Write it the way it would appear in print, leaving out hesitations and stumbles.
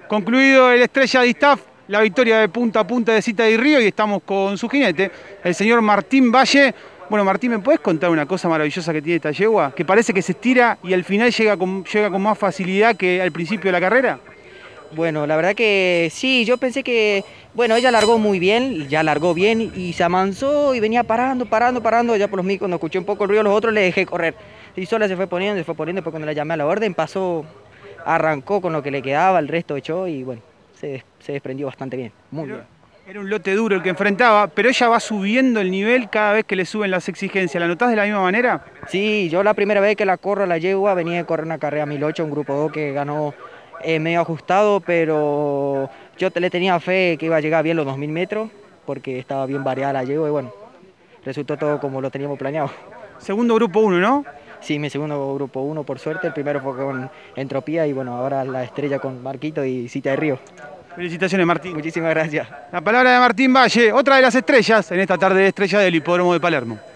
Concluido el Estrella Distaff, la victoria de punta a punta de Cita y Río, y estamos con su jinete, el señor Martín Valle. Bueno, Martín, ¿me puedes contar una cosa maravillosa que tiene esta yegua? Que parece que se estira y al final llega con más facilidad que al principio de la carrera. Bueno, la verdad que sí, yo pensé que, bueno, ella largó muy bien, ya largó bien y se amansó y venía parando, ya por los mil, cuando escuché un poco el ruido, los otros le dejé correr. Y sola se fue poniendo, después cuando la llamé a la orden pasó, arrancó con lo que le quedaba, el resto echó y bueno, se desprendió bastante bien, muy bien. Era un lote duro el que enfrentaba, pero ella va subiendo el nivel cada vez que le suben las exigencias. ¿La notás de la misma manera? Sí, yo la primera vez que la corro a la yegua venía de correr una carrera 1008, un grupo 2 que ganó medio ajustado, pero yo le tenía fe que iba a llegar bien los 2000 metros, porque estaba bien variada la yegua y bueno, resultó todo como lo teníamos planeado. Segundo grupo 1, ¿no? Sí, mi segundo grupo 1 por suerte, el primero fue con Entropía y bueno, ahora la estrella con Marquito y Cita de Río. Felicitaciones, Martín. Muchísimas gracias. La palabra de Martín Valle, otra de las estrellas en esta tarde de estrella del Hipódromo de Palermo.